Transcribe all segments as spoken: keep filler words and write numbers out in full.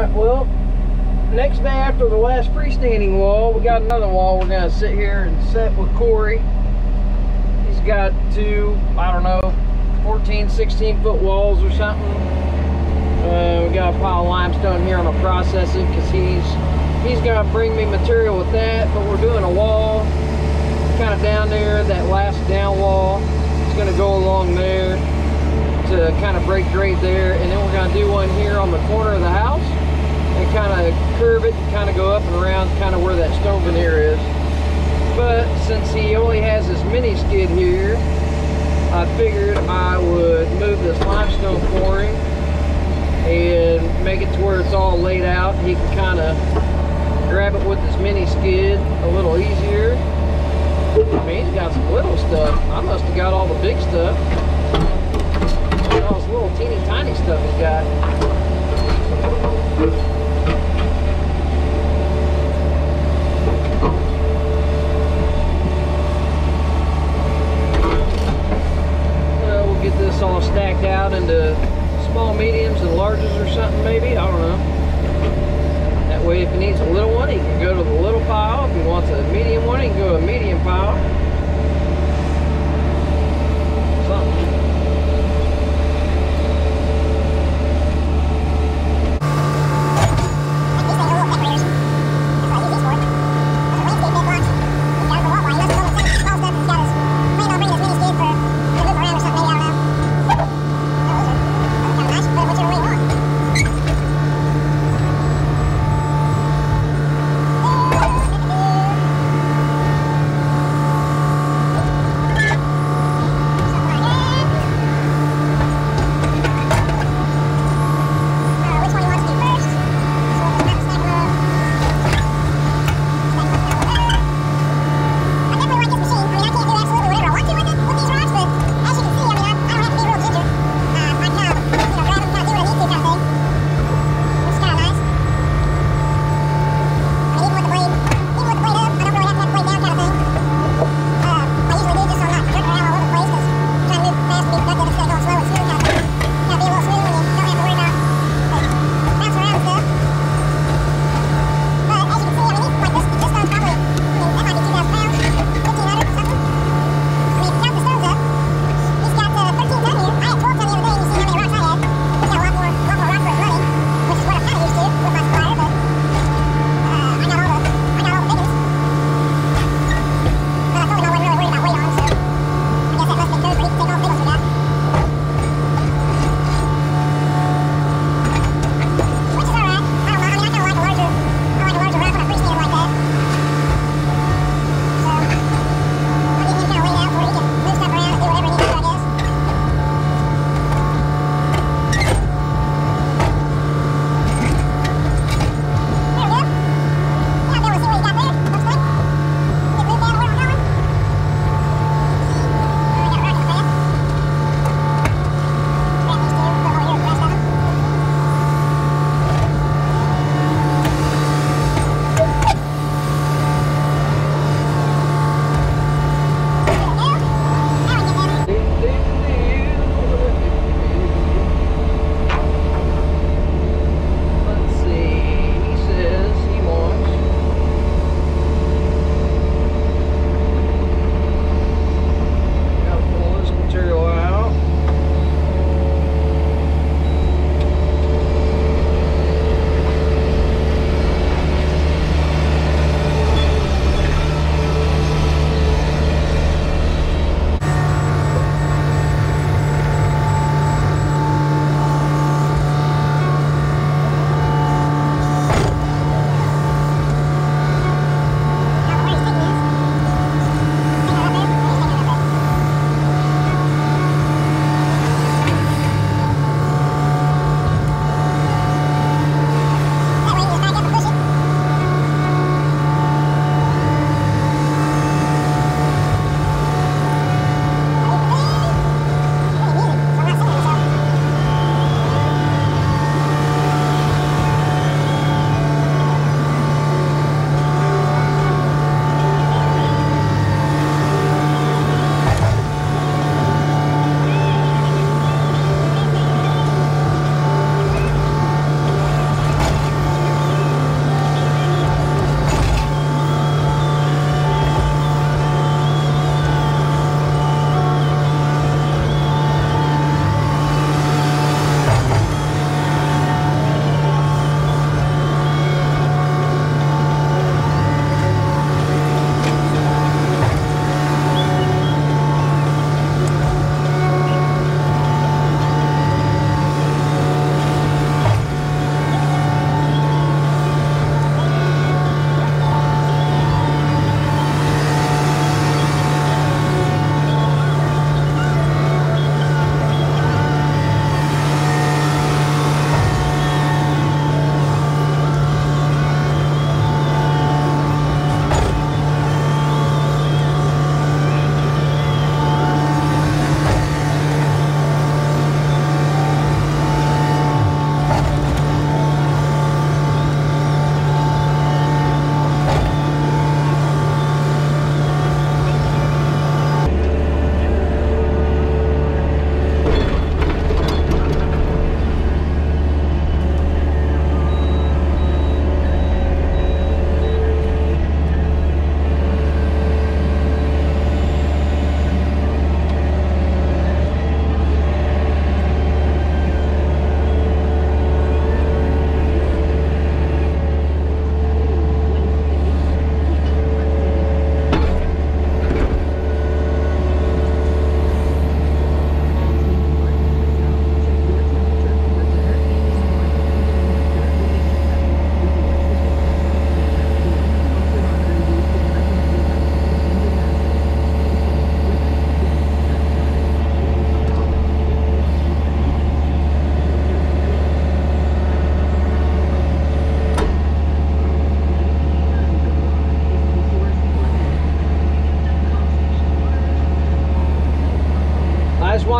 Alright, well, next day after the last freestanding wall, we got another wall we're going to sit here and set with Corey. He's got two, I don't know, fourteen, sixteen foot walls or something. Uh, we got a pile of limestone here. I'm going to process it because he's, he's going to bring me material with that. But we're doing a wall kind of down there, that last down wall. It's going to go along there to kind of break grade there. And then we're going to do one here on the corner of the house and kind of curve it and kind of go up and around kind of where that stone veneer is. But since he only has this mini skid here, I figured I would move this limestone for him and make it to where it's all laid out. He can kind of grab it with his mini skid a little easier. I mean, he's got some little stuff. I must have got all the big stuff. All this little teeny tiny stuff he's got. Get this all stacked out into small mediums and larges or something, maybe, I don't know. That way if he needs a little one, he can go to the little pile. If he wants a medium one, he can go to a medium pile. Something.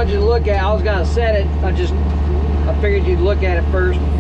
wanted you to look at it. I was gonna set it. I just I figured you'd look at it first